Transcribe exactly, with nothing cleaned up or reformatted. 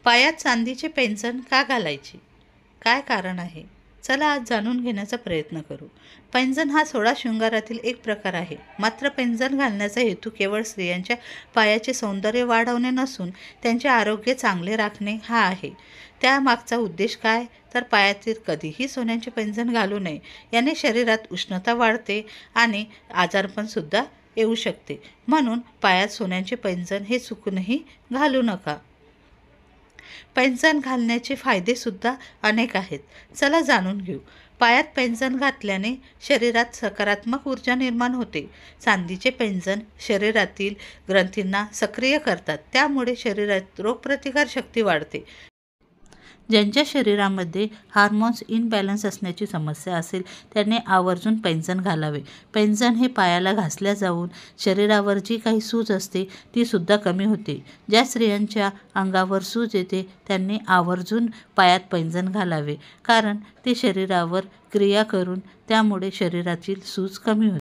पायात चांदीचे पैंजण का घालायचे? काय कारण आहे? चला आज जाणून घेण्याचा प्रयत्न करू. पैंजण हा सोळा शृंगारातील एक प्रकार आहे. मात्र पैंजण घालण्याचा हेतू केवळ स्त्रियांच्या पायाचे सौंदर्य वाढवणे नसून त्यांचे आरोग्य चांगले राखणे हा आहे. त्यामागचा उद्देश काय? तर पायातील कधीही सोन्याचे पैंजण घालू नये. याने शरीरात उष्णता वाढते आणि आजारपणसुद्धा येऊ शकते. म्हणून पायात सोन्याचे पैंजण हे चुकूनही घालू नका. पैंजण घालण्याचे फायदेसुद्धा अनेक आहेत. चला जाणून घेऊ. पायात पैंजण घातल्याने शरीरात सकारात्मक ऊर्जा निर्माण होते. चांदीचे पैंजण शरीरातील ग्रंथींना सक्रिय करतात. त्यामुळे शरीरात रोगप्रतिकार शक्ती वाढते. ज्यांच्या शरीरामध्ये हार्मोन्स इनबॅलन्स असण्याची समस्या असेल त्यांनी आवर्जून पैंजण घालावे. पैंजण हे पायाला घासल्या जाऊन शरीरावर जी काही सूज असते ती सुद्धा कमी होते. ज्या स्त्रियांच्या अंगावर सूज येते त्यांनी आवर्जून पायात पैंजण घालावे, कारण ते शरीरावर क्रिया करून त्यामुळे शरीरातील सूज कमी होते.